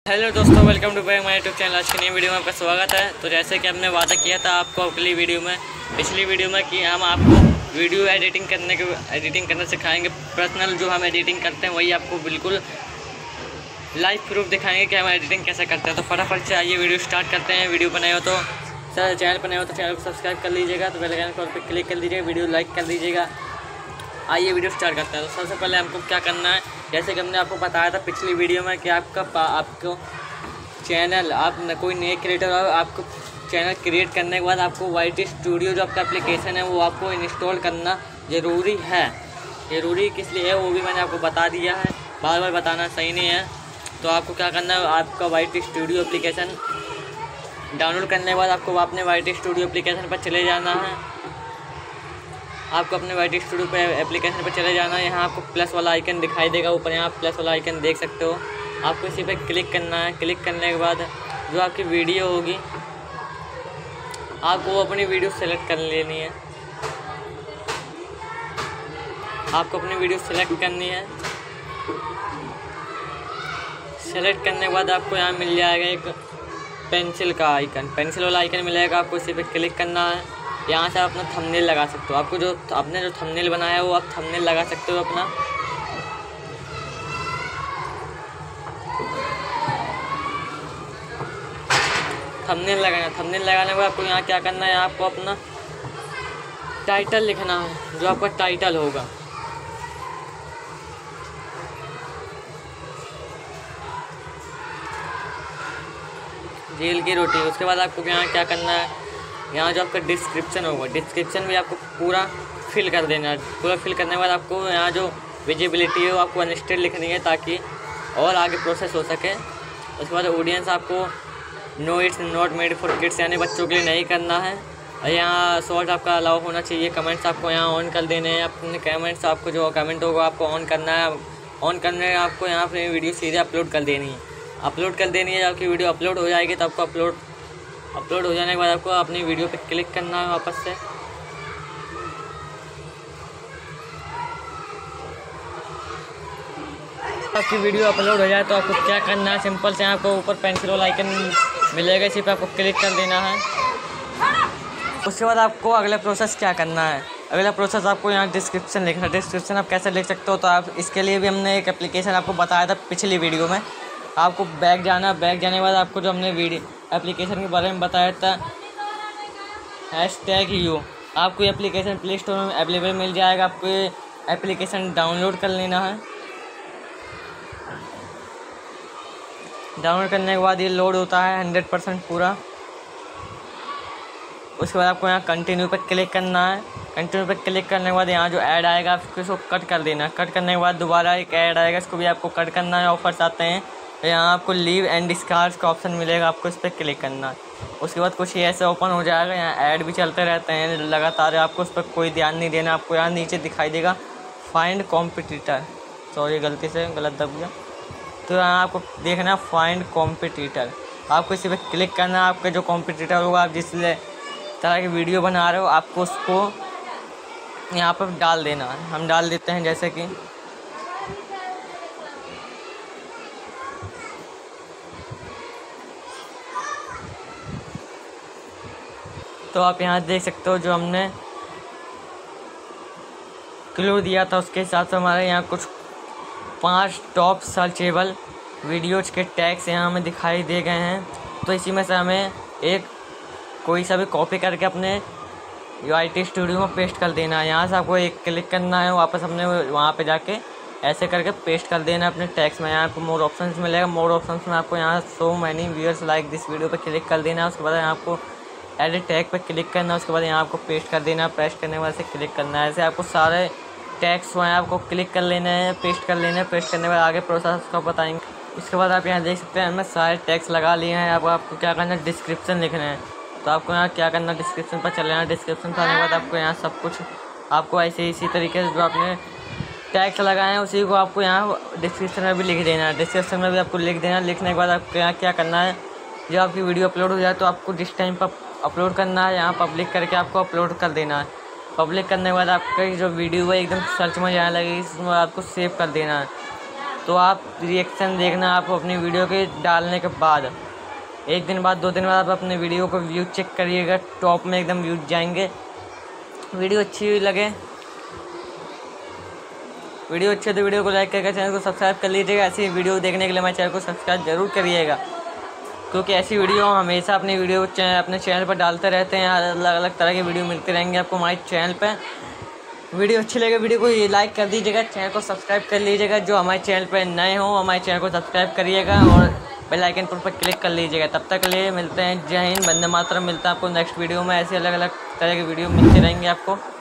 Hello दोस्तों, welcome to my YouTube channel. आज की नई वीडियो में आपका स्वागत है। तो जैसे कि हमने वादा किया था आपको पिछली वीडियो में कि हम आपको वीडियो एडिटिंग करना सिखाएंगे। पर्सनल जो हम एडिटिंग करते हैं वही आपको बिल्कुल लाइव प्रूफ दिखाएंगे कि हम एडिटिंग कैसे करते हैं। तो फटाफट से आइए वीडियो स्टार्ट करते हैं। वीडियो बनाए हो तो चैनल पर नए हो तो चैनल को सब्सक्राइब कर लीजिएगा, तो बेल आइकन पर क्लिक कर लीजिएगा, वीडियो लाइक कर दीजिएगा। आइए वीडियो स्टार्ट करते हैं। तो सबसे पहले हमको क्या करना है, जैसे कि हमने आपको बताया था पिछली वीडियो में कि आपको चैनल आप कोई नए क्रिएटर हो, आपको चैनल क्रिएट करने के बाद आपको वाईट स्टूडियो जो आपका एप्लीकेशन है वो आपको इंस्टॉल करना ज़रूरी है। ज़रूरी किस लिए है वो भी मैंने आपको बता दिया है, बार बार बताना सही नहीं है। तो आपको क्या करना है, आपका वाईट स्टूडियो एप्लीकेशन डाउनलोड करने के बाद आपको अपने वाईट स्टूडियो एप्लीकेशन पर चले जाना है। आपको अपने वाईट स्टूडियो पे एप्लीकेशन पर चले जाना है। यहाँ आपको प्लस वाला आइकन दिखाई देगा ऊपर, यहाँ प्लस वाला आइकन देख सकते हो। आपको इसी पे क्लिक करना है। क्लिक करने के बाद जो आपकी वीडियो होगी आपको अपनी वीडियो सेलेक्ट कर लेनी है। आपको अपनी वीडियो सेलेक्ट करनी है। सेलेक्ट करने के बाद आपको यहाँ मिल जाएगा एक पेंसिल का आइकन, पेंसिल वाला आइकन मिलेगा। आपको इसी पे क्लिक करना है। यहाँ से आप अपना थंबनेल लगा सकते हो। आपको आपने जो थंबनेल बनाया है वो आप थंबनेल लगा सकते हो अपना। थंबनेल लगाने के बाद आपको यहाँ क्या करना है, आपको अपना टाइटल लिखना है, जो आपका टाइटल होगा। जेल की रोटी। उसके बाद आपको यहाँ क्या करना है, यहाँ जो आपका डिस्क्रिप्शन होगा, डिस्क्रिप्शन भी आपको पूरा फिल कर देना है। पूरा फिल करने के बाद आपको यहाँ जो विजिबिलिटी है वो आपको अनस्टेड लिखनी है ताकि और आगे प्रोसेस हो सके। उसके बाद ऑडियंस आपको no it's not made for kids, यानी बच्चों के लिए नहीं करना है। और यहाँ शॉर्ट आपका अलाउ होना चाहिए। कमेंट्स आपको यहाँ ऑन कर देने हैं। अपने कमेंट्स आपको जो कमेंट होगा आपको ऑन करना है। ऑन करने आपको यहाँ अपनी वीडियो सीधे अपलोड कर देनी है। जब आपकी वीडियो अपलोड हो जाएगी तो आपको अपलोड हो जाने के बाद आपको अपनी वीडियो पे क्लिक करना है वापस से। आपकी वीडियो अपलोड हो जाए तो आपको क्या करना है, सिंपल से आपको ऊपर पेंसिल वाला आइकन मिलेगा, इसी पे आपको क्लिक कर देना है। उसके बाद आपको अगला प्रोसेस क्या करना है, अगला प्रोसेस आपको यहाँ डिस्क्रिप्शन लिखना है। डिस्क्रिप्शन आप कैसे लिख सकते हो, तो आप इसके लिए भी हमने एक एप्लीकेशन आपको बताया था पिछली वीडियो में। आपको बैक जाना, बैक जाने के बाद आपको जो हमने वीडियो एप्लीकेशन के बारे में बताया था #u, आपको ये एप्लीकेशन प्ले स्टोर में अवेलेबल मिल जाएगा। आपको ये एप्लीकेशन डाउनलोड कर लेना है। डाउनलोड करने के बाद ये लोड होता है 100% पूरा। उसके बाद आपको यहाँ कंटिन्यू पर क्लिक करना है। कंटिन्यू पर क्लिक करने के बाद यहाँ जो ऐड आएगा आपको इसको कट कर देना है। कट करने के बाद दोबारा एक ऐड आएगा, इसको भी आपको कट करना है। ऑफर्स आते हैं, यहाँ आपको लीव एंड डिस्कार्ड का ऑप्शन मिलेगा, आपको इस पर क्लिक करना है। उसके बाद कुछ ही ऐसे ओपन हो जाएगा। यहाँ ऐड भी चलते रहते हैं लगातार, आपको उस पर कोई ध्यान नहीं देना। आपको यहाँ नीचे दिखाई देगा फाइंड कॉम्पिटिटर, सॉरी गलती से गलत दब गया। तो यहाँ आपको देखना है फाइंड कॉम्पिटिटर, आपको इसी पर क्लिक करना है। आपके जो कॉम्पिटिटर होगा, आप जिस तरह की वीडियो बना रहे हो, आपको उसको यहाँ पर डाल देना है। हम डाल देते हैं, जैसे कि तो आप यहाँ देख सकते हो जो हमने क्लू दिया था उसके हिसाब से हमारे यहाँ कुछ 5 टॉप सर्चेबल वीडियोज के टैग्स यहाँ हमें दिखाई दे गए हैं। तो इसी में से हमें एक कोई सा भी कॉपी करके अपने वाईटी स्टूडियो में पेस्ट कर देना है। यहाँ से आपको एक क्लिक करना है, वापस अपने वहाँ पे जाके ऐसे करके पेस्ट कर देना है अपने टैग्स में। यहाँ आपको मोर ऑप्शंस मिलेगा। मोर ऑप्शंस में आपको यहाँ so many viewers like this video पे क्लिक कर देना है। उसके बाद यहाँ आपको एडिट टैग पे क्लिक करना है। उसके बाद यहाँ आपको पेस्ट कर देना है। पेस्ट करने के बाद से क्लिक करना है। ऐसे आपको सारे टैग्स हुए हैं, आपको क्लिक कर लेना है, पेस्ट कर लेना है। पेस्ट करने के बाद आगे प्रोसेस का बताएंगे। उसके बाद आप यहाँ देख सकते हैं हमने सारे टैग्स लगा लिए हैं। अब आपको क्या करना है, डिस्क्रिप्शन लिखना है। तो आपको यहाँ क्या करना है, डिस्क्रिप्शन पर चले जाना। डिस्क्रिप्शन पर आने के बाद आपको यहाँ सब कुछ आपको ऐसे इसी तरीके से जो आपने टैग्स लगाए हैं उसी को आपको यहाँ डिस्क्रिप्शन में भी लिख देना है। डिस्क्रिप्शन में भी आपको लिख देना है। लिखने के बाद आपको यहाँ क्या करना है, जब आपकी वीडियो अपलोड हो जाए तो आपको जिस टाइम पर अपलोड करना है यहाँ पब्लिक करके आपको अपलोड कर देना है। पब्लिक करने के बाद आपका जो वीडियो है एकदम सर्च में जाने लगेगी, इसमें आपको सेव कर देना है। तो आप रिएक्शन देखना आप अपनी वीडियो के डालने के बाद। 1 दिन बाद 2 दिन बाद आप अपने वीडियो को व्यू चेक करिएगा, टॉप में एकदम व्यूज जाएंगे। वीडियो अच्छी लगे, वीडियो अच्छी तो वीडियो को लाइक करके चैनल को सब्सक्राइब कर लीजिएगा। ऐसी वीडियो देखने के लिए हमारे चैनल को सब्सक्राइब जरूर करिएगा, क्योंकि ऐसी वीडियो हम हमेशा अपनी वीडियो अपने चैनल पर डालते रहते हैं। अलग अलग तरह की वीडियो मिलती रहेंगी आपको हमारे चैनल पर। वीडियो अच्छी लगे वीडियो को लाइक कर दीजिएगा, चैनल को सब्सक्राइब कर लीजिएगा। जो हमारे चैनल पर नए हो हमारे चैनल को सब्सक्राइब करिएगा और बेल आइकन पर क्लिक कर लीजिएगा। तब तक के लिए मिलते हैं। जय हिंद, वंदे मातरम। मिलता है आपको नेक्स्ट वीडियो में। ऐसे अलग अलग तरह की वीडियो मिलती रहेंगी आपको।